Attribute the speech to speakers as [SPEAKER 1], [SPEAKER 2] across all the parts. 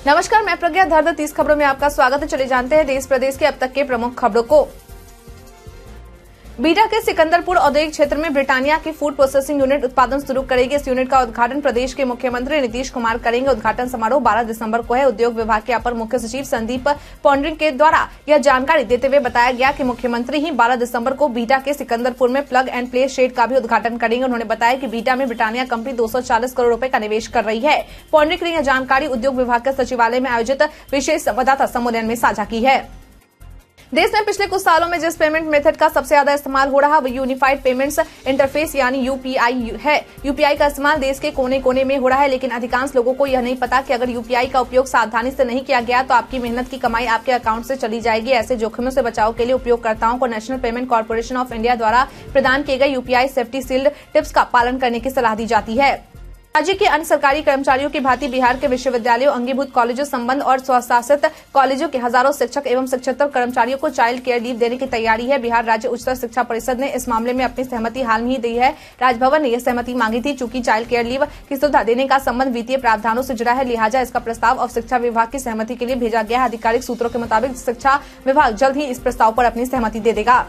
[SPEAKER 1] नमस्कार, मैं प्रज्ञा धर 30 खबरों में आपका स्वागत है। चले जानते हैं देश प्रदेश के अब तक के प्रमुख खबरों को। बीटा के सिकंदरपुर औद्योगिक क्षेत्र में ब्रिटानिया की फूड प्रोसेसिंग यूनिट उत्पादन शुरू करेगी। इस यूनिट का उद्घाटन प्रदेश के मुख्यमंत्री नीतीश कुमार करेंगे। उद्घाटन समारोह 12 दिसंबर को है। उद्योग विभाग के अपर मुख्य सचिव संदीप पौंड्रिंग के द्वारा यह जानकारी देते हुए बताया गया कि मुख्यमंत्री ही 12 दिसंबर को बीटा के सिकंदरपुर में प्लग एंड प्ले शेड का भी उद्घाटन करेंगे। उन्होंने बताया कि बीटा में ब्रिटानिया कंपनी 240 करोड़ रुपए का निवेश कर रही है। पौंड्रिंग ने यह जानकारी उद्योग विभाग के सचिवालय में आयोजित विशेष संवाददाता सम्मेलन में साझा की है। देश में पिछले कुछ सालों में जिस पेमेंट मेथड का सबसे ज्यादा इस्तेमाल हो रहा है वो यूनिफाइड पेमेंट्स इंटरफेस यानी यूपीआई है। यूपीआई का इस्तेमाल देश के कोने कोने में हो रहा है, लेकिन अधिकांश लोगों को यह नहीं पता कि अगर यूपीआई का उपयोग सावधानी से नहीं किया गया तो आपकी मेहनत की कमाई आपके अकाउंट से चली जाएगी। ऐसे जोखिमों से बचाव के लिए उपयोगकर्ताओं को national payment corporation of India द्वारा प्रदान किए गए यूपीआई सेफ्टी सील्ड टिप्स का पालन करने की सलाह दी जाती है। राज्य के अन्य सरकारी कर्मचारियों की भांति बिहार के विश्वविद्यालयों, अंगीभूत कॉलेजों, संबंध और स्वशासित कॉलेजों के हजारों शिक्षक एवं शिक्षकेतर कर्मचारियों को चाइल्ड केयर लीव देने की तैयारी है। बिहार राज्य उच्चतर शिक्षा परिषद ने इस मामले में अपनी सहमति हाल में ही दी है। राजभवन ने यह सहमति मांगी थी। चूंकि चाइल्ड केयर लीव की सुविधा देने का संबंध वित्तीय प्रावधानों से जुड़ा है, लिहाजा इसका प्रस्ताव अब शिक्षा विभाग की सहमति के लिए भेजा गया है। आधिकारिक सूत्रों के मुताबिक शिक्षा विभाग जल्द ही इस प्रस्ताव पर अपनी सहमति दे देगा।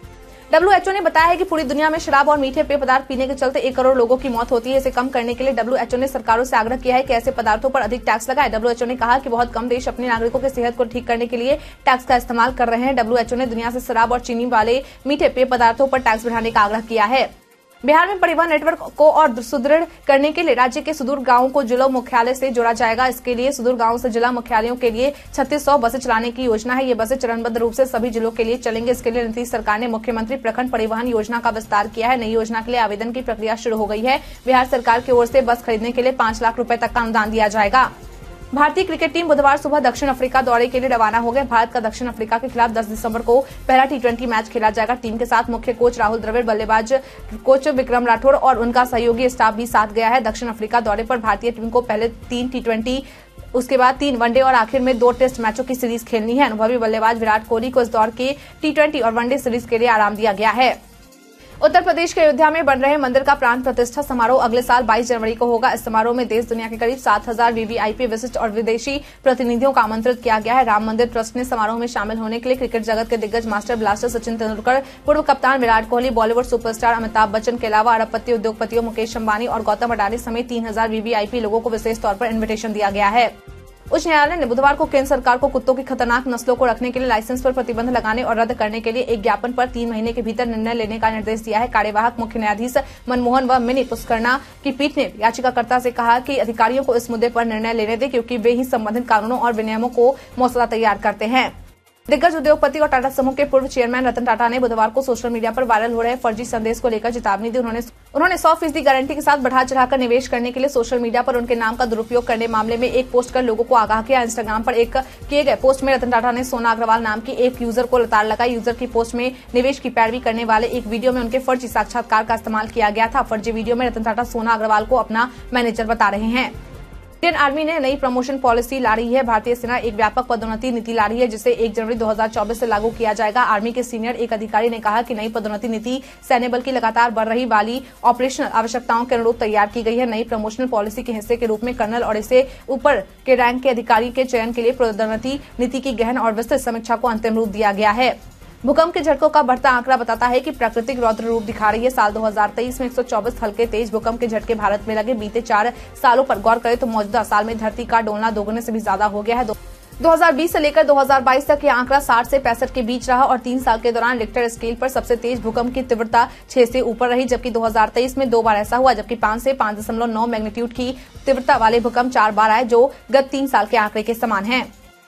[SPEAKER 1] WHO ने बताया है कि पूरी दुनिया में शराब और मीठे पेय पदार्थ पीने के चलते 1 करोड़ लोगों की मौत होती है। इसे कम करने के लिए WHO ने सरकारों से आग्रह किया है कि ऐसे पदार्थों पर अधिक टैक्स लगाए। WHO ने कहा कि बहुत कम देश अपने नागरिकों की सेहत को ठीक करने के लिए टैक्स का इस्तेमाल कर रहे हैं। WHO ने दुनिया से शराब और चीनी वाले मीठे पेय पदार्थों पर टैक्स बढ़ाने का आग्रह किया है। बिहार में परिवहन नेटवर्क को और सुदृढ़ करने के लिए राज्य के सुदूर गांवों को जिला मुख्यालय से जोड़ा जाएगा। इसके लिए सुदूर गांवों से जिला मुख्यालयों के लिए 3600 बसें चलाने की योजना है। ये बसें चरणबद्ध रूप से सभी जिलों के लिए चलेंगे। इसके लिए नीतीश सरकार ने मुख्यमंत्री प्रखंड परिवहन योजना का विस्तार किया है। नई योजना के लिए आवेदन की प्रक्रिया शुरू हो गई है। बिहार सरकार की ओर से बस खरीदने के लिए 5 लाख रुपए तक का अनुदान दिया जाएगा। भारतीय क्रिकेट टीम बुधवार सुबह दक्षिण अफ्रीका दौरे के लिए रवाना हो गए। भारत का दक्षिण अफ्रीका के खिलाफ 10 दिसंबर को पहला T20 मैच खेला जाएगा। टीम के साथ मुख्य कोच राहुल द्रविड़, बल्लेबाज कोच विक्रम राठौर और उनका सहयोगी स्टाफ भी साथ गया है। दक्षिण अफ्रीका दौरे पर भारतीय टीम को पहले 3 T20, उसके बाद 3 वनडे और आखिर में 2 टेस्ट मैचों की सीरीज खेलनी है। अनुभवी बल्लेबाज विराट कोहली को इस दौर के T20 और वनडे सीरीज के लिए आराम दिया गया है। उत्तर प्रदेश के अयोध्या में बन रहे मंदिर का प्राण प्रतिष्ठा समारोह अगले साल 22 जनवरी को होगा। इस समारोह में देश दुनिया के करीब 7000 वीवीआईपी विशिष्ट और विदेशी प्रतिनिधियों को आमंत्रित किया गया है। राम मंदिर ट्रस्ट ने समारोह में शामिल होने के लिए क्रिकेट जगत के दिग्गज मास्टर ब्लास्टर सचिन तेंदुलकर, पूर्व कप्तान विराट कोहली, बॉलीवुड सुपरस्टार अमिताभ बच्चन के अलावा अरबपति उद्योगपतियों मुकेश अंबानी और गौतम अडानी समेत 3000 वीवीआईपी लोगों को विशेष तौर पर इन्विटेशन दिया गया है। उच्च न्यायालय ने बुधवार को केंद्र सरकार को कुत्तों की खतरनाक नस्लों को रखने के लिए लाइसेंस पर प्रतिबंध लगाने और रद्द करने के लिए एक ज्ञापन पर 3 महीने के भीतर निर्णय लेने का निर्देश दिया है। कार्यवाहक मुख्य न्यायाधीश मनमोहन व मिनी पुष्करना की पीठ ने याचिकाकर्ता से कहा कि अधिकारियों को इस मुद्दे पर निर्णय लेने दें, क्योंकि वे ही संबंधित कानूनों और विनियमों को मसौदा तैयार करते हैं। दिग्गज उद्योगपति और टाटा समूह के पूर्व चेयरमैन रतन टाटा ने बुधवार को सोशल मीडिया पर वायरल हो रहे फर्जी संदेश को लेकर चेतावनी दी। उन्होंने 100% गारंटी के साथ बढ़ा चढ़ाकर निवेश करने के लिए सोशल मीडिया पर उनके नाम का दुरुपयोग करने मामले में एक पोस्ट कर लोगों को आगाह किया। इंस्टाग्राम पर एक किए गए पोस्ट में रतन टाटा ने सोना अग्रवाल नाम की एक यूजर को लताड़ लगाई। यूजर की पोस्ट में निवेश की पैरवी करने वाले एक वीडियो में उनके फर्जी साक्षात्कार का इस्तेमाल किया गया था। फर्जी वीडियो में रतन टाटा सोना अग्रवाल को अपना मैनेजर बता रहे हैं। इंडियन आर्मी ने नई प्रमोशन पॉलिसी ला रही है। भारतीय सेना एक व्यापक पदोन्नति नीति ला रही है, जिसे 1 जनवरी 2024 से लागू किया जाएगा। आर्मी के सीनियर एक अधिकारी ने कहा कि नई पदोन्नति नीति सैन्य बल की लगातार बढ़ रही वाली ऑपरेशनल आवश्यकताओं के अनुरूप तैयार की गई है। नई प्रमोशनल पॉलिसी के हिस्से के रूप में कर्नल और इससे ऊपर के रैंक के अधिकारी के चयन के लिए पदोन्नति नीति की गहन और विस्तृत समीक्षा को अंतिम रूप दिया गया है। भूकंप के झटकों का बढ़ता आंकड़ा बताता है कि प्राकृतिक रौद्र रूप दिखा रही है। साल 2023 में 124 हल्के तेज भूकंप के झटके भारत में लगे। बीते 4 सालों पर गौर करें तो मौजूदा साल में धरती का डोलना दोगुने से भी ज्यादा हो गया है। 2020 से लेकर 2022 तक यह आंकड़ा 60 से 65 के बीच रहा और 3 साल के दौरान रिक्टर स्केल पर सबसे तेज भूकंप की तीव्रता 6 से ऊपर रही, जबकि 2023 में 2 बार ऐसा हुआ, जबकि 5 से 5.9 मैग्नीट्यूड की तीव्रता वाले भूकंप 4 बार आए, जो गत 3 साल के आंकड़े के समान है।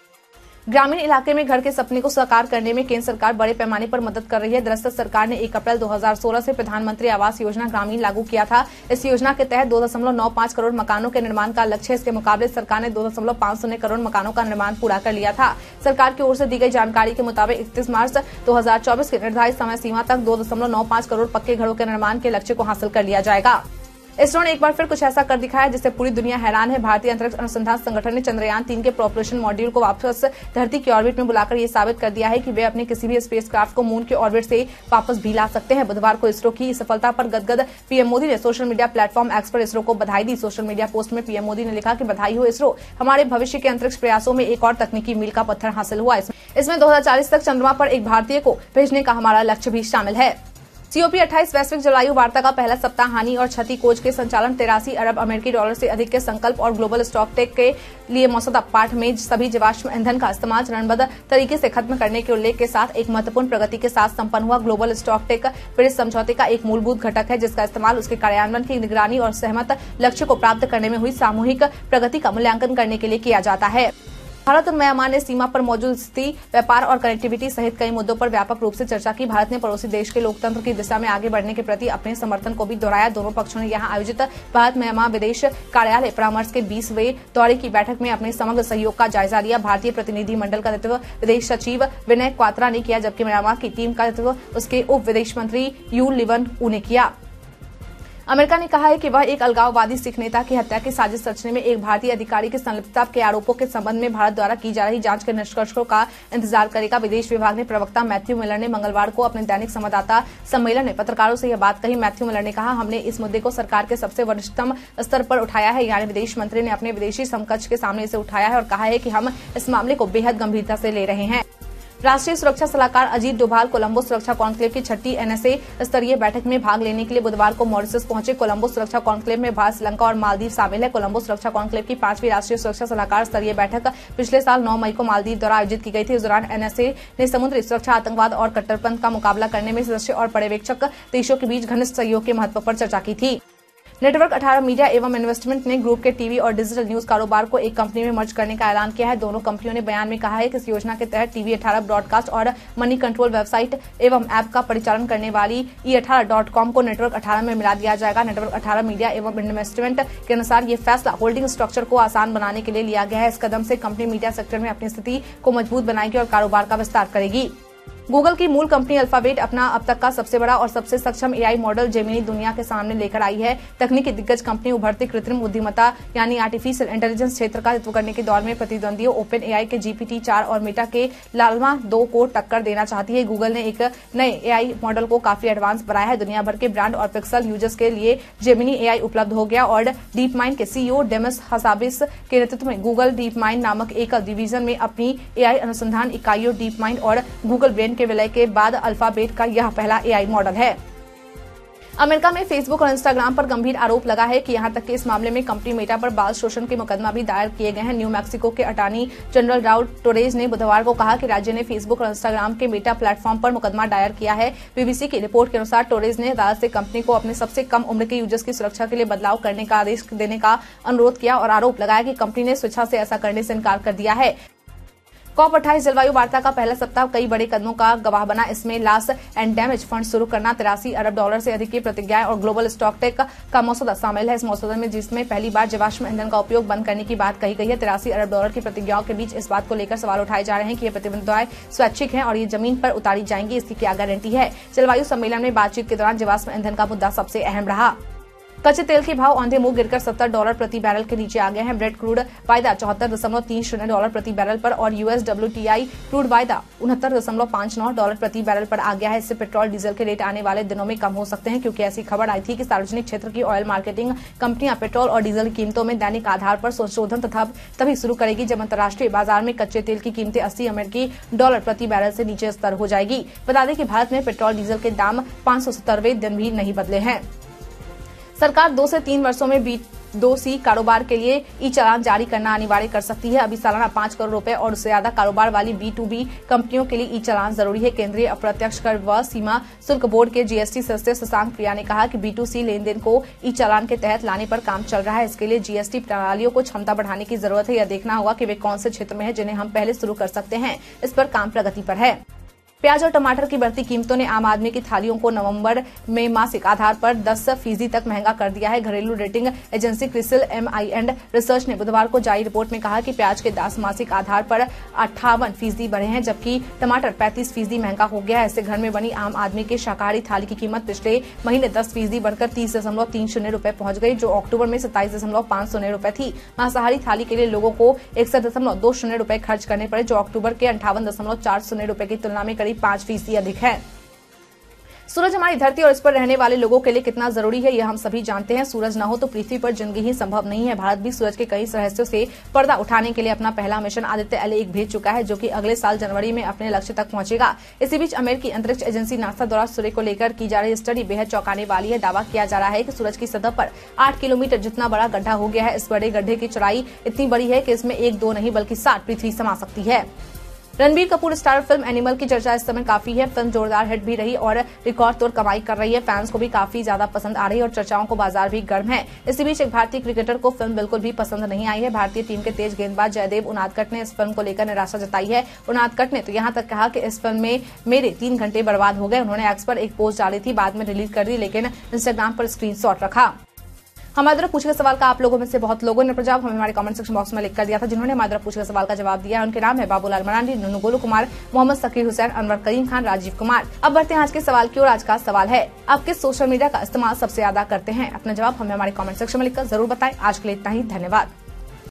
[SPEAKER 1] ग्रामीण इलाके में घर के सपने को साकार करने में केंद्र सरकार बड़े पैमाने पर मदद कर रही है। दरअसल सरकार ने 1 अप्रैल 2016 से प्रधानमंत्री आवास योजना ग्रामीण लागू किया था। इस योजना के तहत 2.95 करोड़ मकानों के निर्माण का लक्ष्य है। इसके मुकाबले सरकार ने 2.50 करोड़ मकानों का निर्माण पूरा कर लिया था। सरकार की ओर से दी गई जानकारी के मुताबिक 31 मार्च 2024 के निर्धारित समय सीमा तक 2.95 करोड़ पक्के घरों के निर्माण के लक्ष्य को हासिल कर लिया जाएगा। इसरो ने एक बार फिर कुछ ऐसा कर दिखाया जिससे पूरी दुनिया हैरान है। भारतीय अंतरिक्ष अनुसंधान संगठन ने चंद्रयान 3 के प्रोपल्शन मॉड्यूल को वापस धरती की ऑर्बिट में बुलाकर यह साबित कर दिया है कि वे अपने किसी भी स्पेसक्राफ्ट को मून के ऑर्बिट से वापस भी ला सकते हैं। बुधवार को इसरो की इस सफलता पर गदगद पीएम मोदी ने सोशल मीडिया प्लेटफॉर्म एक्स पर इसरो को बधाई दी। सोशल मीडिया पोस्ट में पीएम मोदी ने लिखा कि बधाई हो इसरो, हमारे भविष्य के अंतरिक्ष प्रयासों में एक और तकनीकी मील का पत्थर हासिल हुआ। इसमें 2040 तक चंद्रमा पर एक भारतीय को भेजने का हमारा लक्ष्य भी शामिल है। COP28 वैश्विक जलवायु वार्ता का पहला सप्ताह हानि और क्षति कोष के संचालन 83 अरब अमेरिकी डॉलर से अधिक के संकल्प और ग्लोबल स्टॉकटेक के लिए मसौदा पाठ में सभी जीवाश्म ईंधन का इस्तेमाल चरणबद्ध तरीके से खत्म करने के उल्लेख के साथ एक महत्वपूर्ण प्रगति के साथ संपन्न हुआ। ग्लोबल स्टॉकटेक पेरिस समझौते का एक मूलभूत घटक है जिसका इस्तेमाल उसके कार्यान्वयन की निगरानी और सहमत लक्ष्य को प्राप्त करने में हुई सामूहिक प्रगति का मूल्यांकन करने के लिए किया जाता है। भारत और म्यांमार ने सीमा पर मौजूद स्थिति, व्यापार और कनेक्टिविटी सहित कई मुद्दों पर व्यापक रूप से चर्चा की। भारत ने पड़ोसी देश के लोकतंत्र की दिशा में आगे बढ़ने के प्रति अपने समर्थन को भी दोहराया। दोनों पक्षों ने यहां आयोजित भारत म्यांमार विदेश कार्यालय परामर्श के 20वें दौरे की बैठक में अपने समग्र सहयोग का जायजा लिया। भारतीय प्रतिनिधि मंडल का नेतृत्व विदेश सचिव विनय क्वात्रा ने किया, जबकि म्यांमार की टीम का नेतृत्व उसके उप विदेश मंत्री यू लिवन ऊ ने किया। अमेरिका ने कहा है कि वह एक अलगाववादी सिख नेता की हत्या की साजिश रचने में एक भारतीय अधिकारी की संलिप्तता के आरोपों के संबंध में भारत द्वारा की जा रही जांच के निष्कर्षों का इंतजार करेगा। विदेश विभाग ने प्रवक्ता मैथ्यू मिलर ने मंगलवार को अपने दैनिक संवाददाता सम्मेलन में पत्रकारों से यह बात कही। मैथ्यू मिलर ने कहा, हमने इस मुद्दे को सरकार के सबसे वरिष्ठतम स्तर पर उठाया है, यानी विदेश मंत्री ने अपने विदेशी समकक्ष के सामने इसे उठाया है और कहा है कि हम इस मामले को बेहद गंभीरता से ले रहे हैं। राष्ट्रीय सुरक्षा सलाहकार अजीत डोभाल कोलंबो सुरक्षा कॉन्क्लेव की 6ठी NSA स्तरीय बैठक में भाग लेने के लिए बुधवार को मॉरिशस पहुंचे। कोलंबो सुरक्षा कॉन्क्लेव में भारत, श्रीलंका और मालदीव शामिल है। कोलंबो सुरक्षा कॉन्क्लेव की 5वीं राष्ट्रीय सुरक्षा सलाहकार स्तरीय बैठक पिछले साल 9 मई को मालदीव द्वारा आयोजित की गई थी। इस दौरान NSA ने समुद्री सुरक्षा, आतंकवाद और कट्टरपंथ का मुकाबला करने में सदस्य और पर्यवेक्षक देशों के बीच घनिष्ठ सहयोग के महत्व पर चर्चा की थी। नेटवर्क 18 मीडिया एवं इन्वेस्टमेंट ने ग्रुप के टीवी और डिजिटल न्यूज कारोबार को एक कंपनी में मर्ज करने का ऐलान किया है। दोनों कंपनियों ने बयान में कहा है कि इस योजना के तहत टीवी 18 ब्रॉडकास्ट और मनी कंट्रोल वेबसाइट एवं ऐप का परिचालन करने वाली e18.com को नेटवर्क 18 में मिला दिया जाएगा। नेटवर्क 18 मीडिया एवं इन्वेस्टमेंट के अनुसार ये फैसला होल्डिंग स्ट्रक्चर को आसान बनाने के लिए लिया गया है। इस कदम से कंपनी मीडिया सेक्टर में अपनी स्थिति को मजबूत बनाएगी और कारोबार का विस्तार करेगी। गूगल की मूल कंपनी अल्फाबेट अपना अब तक का सबसे बड़ा और सबसे सक्षम AI मॉडल जेमिनी दुनिया के सामने लेकर आई है। तकनीकी दिग्गज कंपनी उभरती कृत्रिम बुद्धिमत्ता यानी आर्टिफिशियल इंटेलिजेंस क्षेत्र का नेतृत्व करने के दौर में प्रतिद्वंदियों ओपन AI के GPT-4 और मेटा के लालमा 2 को टक्कर देना चाहती है। गूगल ने एक नए AI मॉडल को काफी एडवांस बनाया है। दुनिया भर के ब्रांड और पिक्सल यूजर्स के लिए जेमिनी AI उपलब्ध हो गया और डीप माइंड के CEO डेमिस हसाबिस के नेतृत्व में गूगल डीप माइंड नामक एक डिवीजन में अपनी AI अनुसंधान इकाइयों डीप माइंड और गूगल ब्रेन के विलय के बाद अल्फाबेट का यह पहला AI मॉडल है। अमेरिका में फेसबुक और इंस्टाग्राम पर गंभीर आरोप लगा है कि यहां तक कि इस मामले में कंपनी मेटा पर बाल शोषण के मुकदमा भी दायर किए गए हैं। न्यू मैक्सिको के अटॉर्नी जनरल राउल टोरेज ने बुधवार को कहा कि राज्य ने फेसबुक और इंस्टाग्राम के मेटा प्लेटफॉर्म पर मुकदमा दायर किया है। BBC की रिपोर्ट के अनुसार टोरेज ने अदालत से कंपनी को अपने सबसे कम उम्र के यूजर्स की सुरक्षा के लिए बदलाव करने का आदेश देने का अनुरोध किया और आरोप लगाया कि कंपनी ने स्वेच्छा से ऐसा करने से इनकार कर दिया है। COP28 जलवायु वार्ता का पहला सप्ताह कई बड़े कदमों का गवाह बना। इसमें लॉस एंड डैमेज फंड शुरू करना, 83 अरब डॉलर से अधिक की प्रतिज्ञाएं और ग्लोबल स्टॉकटेक का मसौदा शामिल है। इस मसौदे में जिसमें पहली बार जीवाश्म ईंधन का उपयोग बंद करने की बात कही गई है। 83 अरब डॉलर की प्रतिज्ञाओं के बीच इस बात को लेकर सवाल उठाए जा रहे हैं कि ये प्रतिबद्धताएं स्वैच्छिक हैं और ये जमीन पर उतारी जाएंगी, इसकी क्या गारंटी है। जलवायु सम्मेलन में बातचीत के दौरान जीवाश्म ईंधन का मुद्दा सबसे अहम रहा। कच्चे तेल के भाव औंधे मुंह गिरकर $70 प्रति बैरल के नीचे आ गए हैं। ब्रेड क्रूड वायदा $74.30 प्रति बैरल पर और US WTI क्रूड वायदा $69.59 प्रति बैरल पर आ गया है। इससे पेट्रोल डीजल के रेट आने वाले दिनों में कम हो सकते हैं, क्योंकि ऐसी खबर आई थी कि सार्वजनिक क्षेत्र की ऑयल मार्केटिंग कंपनियां पेट्रोल और डीजल की कीमतों में दैनिक आधार पर संशोधन तथा तभी शुरू करेगी जब अंतर्राष्ट्रीय बाजार में कच्चे तेल की कीमतें $80 प्रति बैरल से नीचे स्तर हो जाएगी। बता दें कि भारत में पेट्रोल डीजल के दाम 570वें दिन भी नहीं बदले हैं। सरकार 2 से 3 वर्षों में B2C कारोबार के लिए ई चालान जारी करना अनिवार्य कर सकती है। अभी सालाना 5 करोड़ रुपए और उससे ज्यादा कारोबार वाली B2B कंपनियों के लिए ई चालान जरूरी है। केंद्रीय अप्रत्यक्ष कर व सीमा शुल्क बोर्ड के GST सदस्य शशांक प्रिया ने कहा कि B2C लेनदेन को ई चालान के तहत लाने पर काम चल रहा है। इसके लिए GST प्रणालियों को क्षमता बढ़ाने की जरूरत है। यह देखना होगा कि वे कौन से क्षेत्र में है जिन्हें हम पहले शुरू कर सकते हैं। इस पर काम प्रगति पर है। प्याज और टमाटर की बढ़ती कीमतों ने आम आदमी की थालियों को नवंबर में मासिक आधार पर 10% तक महंगा कर दिया है। घरेलू rating agency CRISIL MI. Research ने बुधवार को जारी रिपोर्ट में कहा कि प्याज के दाम मासिक आधार पर 58% बढ़े हैं, जबकि टमाटर 35% महंगा हो गया है। इससे घर में बनी आम आदमी के शाकाहारी थाली की कीमत पिछले महीने 10% बढ़कर 30.30 रुपए पहुंच गई, जो अक्टूबर में 27.50 रुपए थी। मांसाहारी थाली के लिए लोगों को 61.20 रुपए खर्च करने पड़े, जो अक्टूबर के 58.40 रुपए की तुलना में 5% अधिक है। सूरज हमारी धरती और इस पर रहने वाले लोगों के लिए कितना जरूरी है, यह हम सभी जानते हैं। सूरज न हो तो पृथ्वी पर जिंदगी ही संभव नहीं है। भारत भी सूरज के कई रहस्यों से पर्दा उठाने के लिए अपना पहला मिशन आदित्य L1 भेज चुका है, जो कि अगले साल जनवरी में अपने लक्ष्य तक पहुंचेगा। इसी बीच अमेरिकी अंतरिक्ष एजेंसी नासा द्वारा सूर्य को लेकर की जा रही स्टडी बेहद चौंकाने वाली है। दावा किया जा रहा है कि सूरज की सतह पर 8 किलोमीटर जितना बड़ा गड्ढा हो गया है। इस बड़े गड्ढे की चौड़ाई इतनी बड़ी है कि इसमें 1-2 नहीं बल्कि 60 पृथ्वी समा सकती है। Ranbir Kapoor star film Animal की चर्चा इस समय काफी है। फिल्म जोरदार हिट भी रही और रिकॉर्ड तोड़ कमाई कर रही है। फैंस को भी काफी ज्यादा पसंद आ रही है और चर्चाओं को बाजार भी गर्म है। इसी बीच एक भारतीय क्रिकेटर को फिल्म बिल्कुल भी पसंद नहीं आई है। भारतीय टीम के तेज गेंदबाज जयदेव उनादकट ने इस फिल्म को लेकर निराशा जताई है। उनादकट ने तो यहां तक कहा कि इस फिल्म में मेरे 3 घंटे बर्बाद हो गए। उन्होंने एक्स पर एक पोस्ट डाली थी, बाद में डिलीट कर दी, लेकिन इंस्टाग्राम पर स्क्रीनशॉट रखा। हमारे द्वारा पूछे गए सवाल का आप लोगों में से बहुत लोगों ने जवाब हमें हमारे कमेंट सेक्शन बॉक्स में लिख कर दिया था। जिन्होंने हमारे द्वारा पूछे गए सवाल का जवाब दिया है उनके नाम है बाबूलाल मरांडी, नुनू गोलू कुमार, मोहम्मद सकीर हुसैन, अनवर करीम खान, राजीव कुमार। अब बढ़ते हैं आज के सवाल की ओर। आज का सवाल है, आप किस सोशल मीडिया का इस्तेमाल सबसे ज्यादा करते हैं? अपना जवाब हमें हमारे कमेंट सेक्शन में लिखकर जरूर बताएं। आज के लिए इतना ही, धन्यवाद।